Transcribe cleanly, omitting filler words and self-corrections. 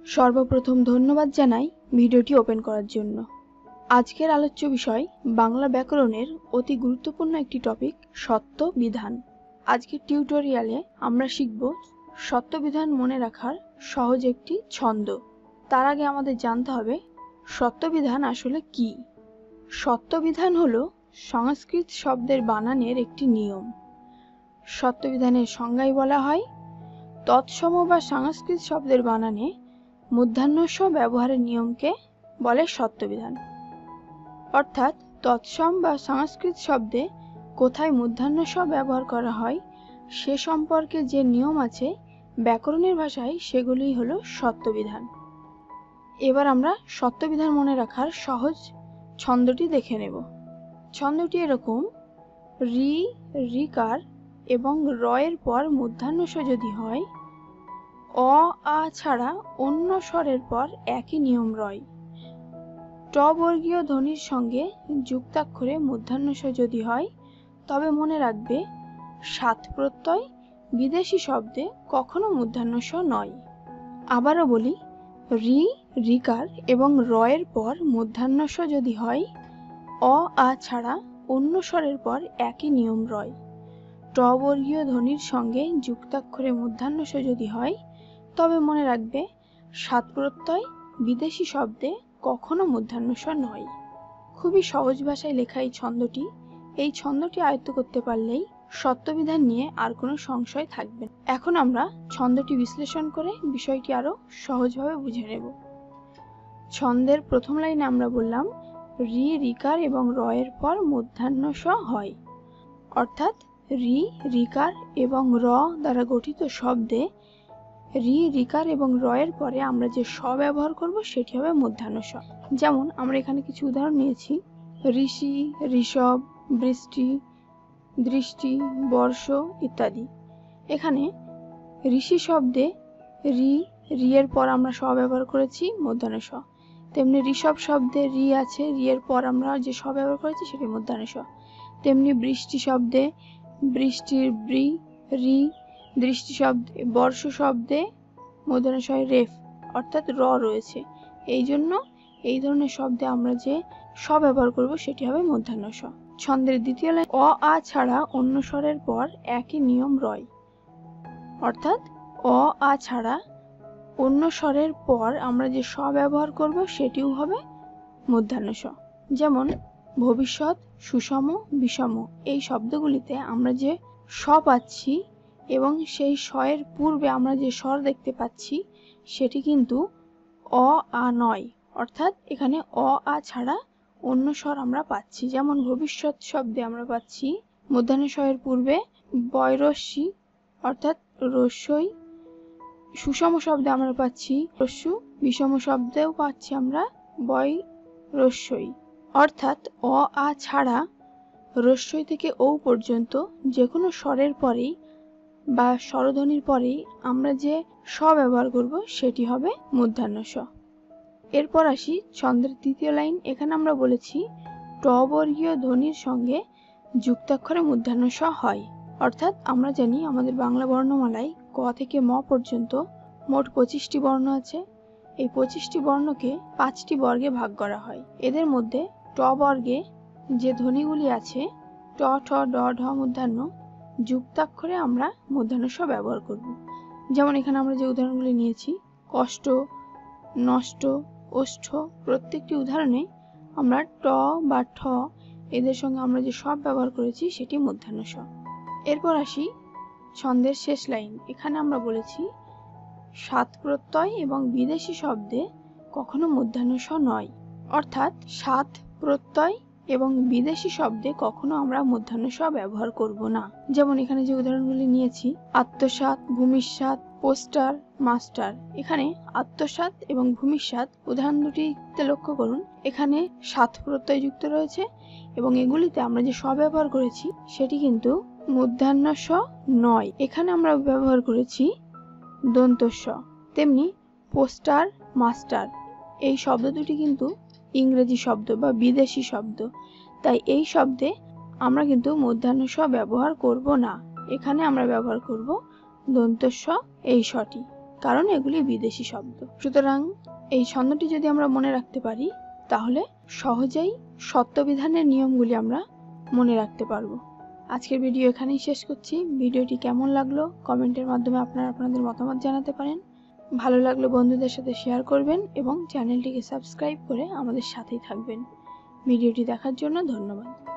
সর্বপ্রথম ধন্যবাদ জানাই ভিডিওটি ওপেন করার জন্য। আজকের আলোচ্য বিষয় বাংলা ব্যাকরণের অতি গুরুত্বপূর্ণ একটি টপিক সত্য বিধান। আজকের টিউটোরিয়ালে আমরা শিখব সত্য বিধান মনে রাখার সহজ একটি ছন্দ। তার আগে আমাদের জানতে হবে সত্য বিধান আসলে কি। সত্য বিধান হলো সংস্কৃত শব্দের বানানের একটি নিয়ম। সত্য বিধানের সংজ্ঞায় বলা হয় তৎসম বা সংস্কৃত শব্দের বানানে মূর্ধন্য ষ ব্যবহারের নিয়মকে বলে সত্যবিধান। অর্থাৎ তৎসম বা সংস্কৃত শব্দে কোথায় মূর্ধন্য ষ ব্যবহার করা হয় সে সম্পর্কে যে নিয়ম আছে ব্যাকরণের ভাষায় সেগুলিই হলো সত্যবিধান। এবার আমরা সত্যবিধান মনে রাখার সহজ ছন্দটি দেখে নেব। ছন্দটি এরকম: রি রিকার এবং র এর পর মূর্ধন্য ষ যদি হয়, অ আ ছাড়া অন্য স্বরের পর একই নিয়ম রয়। ট বর্গীয় ধ্বনির সঙ্গে যুক্তাক্ষরে মূর্ধন্য ষ যদি হয় তবে মনে রাখবে সাত প্রত্যয় বিদেশি শব্দে কখনো মূর্ধন্য ষ নয়। আবারও বলি, রি রিকার এবং র এর পর মূর্ধন্য ষ যদি হয়, অ আ ছাড়া অন্য স্বরের পর একই নিয়ম রয়। ট বর্গীয় ধ্বনির সঙ্গে যুক্তাক্ষরে মূর্ধন্য ষ যদি হয় তবে মনে রাখবে সাত প্রত্যয় বিদেশি শব্দে কখনো মূর্ধন্য ষ নয়। খুবই সহজ ভাষায় লেখা এই ছন্দটি। এই ছন্দটি আয়ত্ত করতে পারলেই সত্যবিধান নিয়ে আর কোনো সংশয় থাকবে না। এখন আমরা ছন্দটি বিশ্লেষণ করে বিষয়টি আরো সহজভাবে বুঝে নেব। ছন্দের প্রথম লাইনে আমরা বললাম রি রিকার এবং র এর পর মূর্ধন্য ষ হয়। অর্থাৎ রি রিকার এবং র দ্বারা গঠিত শব্দে রি রিকার এবং র এর পরে আমরা যে ষ ব্যবহার করব সেটি হবে মূর্ধন্য ষ। যেমন আমরা এখানে কিছু উদাহরণ নিয়েছি: ঋষি, ঋষভ, বৃষ্টি, দৃষ্টি, বর্ষ ইত্যাদি। এখানে ঋষি শব্দে রি এর পর আমরা ষ ব্যবহার করেছি মূর্ধন্য ষ। তেমনি ঋষভ শব্দে রি আছে, রি এর পর আমরা যে ষ ব্যবহার করেছি সেটি মূর্ধন্য ষ। তেমনি বৃষ্টি শব্দে বৃষ্টির বৃ রি, দৃষ্টি শব্দে বর্ষ শব্দে মূর্ধন্য ষ রেফ অর্থাৎ র রয়েছে। এই জন্য এই ধরনের শব্দে আমরা যে ষ ব্যবহার করব সেটি হবে মূর্ধন্য ষ। ছন্দের দ্বিতীয় লাইন অ আ ছাড়া অন্য স্বরের পর একই নিয়ম রয়। অর্থাৎ অ আ ছাড়া অন্য স্বরের পর আমরা যে ষ ব্যবহার করব সেটিও হবে মূর্ধন্য ষ। যেমন ভবিষ্যৎ, সুষম, বিষম এই শব্দগুলিতে আমরা যে ষ পাচ্ছি এবং সেই ষ এর পূর্বে আমরা যে স্বর দেখতে পাচ্ছি সেটি কিন্তু অ আ নয়। অর্থাৎ এখানে অ আ ছাড়া অন্য স্বর আমরা পাচ্ছি। যেমন ভবিষ্যৎ শব্দে আমরা পাচ্ছি মূর্ধন্য ষ এর পূর্বে বয়রস্যি অর্থাৎ রস্যই। সুষম শব্দে আমরা পাচ্ছি রস্যু, বিষম শব্দেও পাচ্ছি আমরা বয় রস্যই। অর্থাৎ অ আ ছাড়া রস্যই থেকে ও পর্যন্ত যে কোনো স্বরের পরেই বা স্বরধ্বনির পরেই আমরা যে ষ ব্যবহার করব সেটি হবে মূর্ধন্য ষ। এরপর আসি ছন্দের তৃতীয় লাইন। এখানে আমরা বলেছি ট বর্গীয় ধ্বনির সঙ্গে যুক্তাক্ষরে মূর্ধন্য ষ হয়। অর্থাৎ আমরা জানি আমাদের বাংলা বর্ণমালায় ক থেকে ম পর্যন্ত মোট 25টি বর্ণ আছে। এই 25টি বর্ণকে 5টি বর্গে ভাগ করা হয়। এদের মধ্যে ট বর্গে যে ধ্বনিগুলি আছে ট, ঠ, ড, ঢ মূর্ধন্য, যুক্তাক্ষরে আমরা মূর্ধন্য ষ ব্যবহার করব। যেমন এখানে আমরা যে উদাহরণগুলি নিয়েছি কষ্ট, নষ্ট, ওষ্ঠ, প্রত্যেকটি উদাহরণে আমরা ট বা ঠ এদের সঙ্গে আমরা যে সব ব্যবহার করেছি সেটি মূর্ধন্য ষ। এরপর আসি ছন্দের শেষ লাইন। এখানে আমরা বলেছি সাত প্রত্যয় এবং বিদেশি শব্দে কখনো মূর্ধন্য ষ নয়। অর্থাৎ সাত প্রত্যয় এবং বিদেশি শব্দে কখনো আমরা মূর্ধন্য ষ ব্যবহার করব না। যেমন এখানে যে উদাহরণগুলি নিয়েছি আত্মসাৎ, ভূমিসাৎ, পোস্টার, মাস্টার। এখানে আত্মসাৎ এবং ভূমিসাৎ উদাহরণ দুটিতে লক্ষ্য করুন। এখানে সাত প্রত্যয় যুক্ত রয়েছে এবং এগুলিতে আমরা যে ষ ব্যবহার করেছি সেটি কিন্তু মূর্ধন্য ষ নয়। এখানে আমরা ব্যবহার করেছি দন্ত স। তেমনি পোস্টার, মাস্টার এই শব্দ দুটি কিন্তু ইংরেজি শব্দ বা বিদেশি শব্দ। তাই এই শব্দে আমরা কিন্তু মূর্ধন্য ষ ব্যবহার করব না। এখানে আমরা ব্যবহার করব দন্ত স এই শটি। কারণ এগুলি বিদেশি শব্দ। সুতরাং এই ছন্দটি যদি আমরা মনে রাখতে পারি তাহলে সহজেই সত্যবিধানের নিয়মগুলি আমরা মনে রাখতে পারবো। আজকের ভিডিও এখানেই শেষ করছি। ভিডিওটি কেমন লাগলো কমেন্টের মাধ্যমে আপনারা আপনাদের মতামত জানাতে পারেন। ভালো লাগলে বন্ধুদের সাথে শেয়ার করবেন এবং চ্যানেলটিকে সাবস্ক্রাইব করে আমাদের সাথেই থাকবেন। ভিডিওটি দেখার জন্য ধন্যবাদ।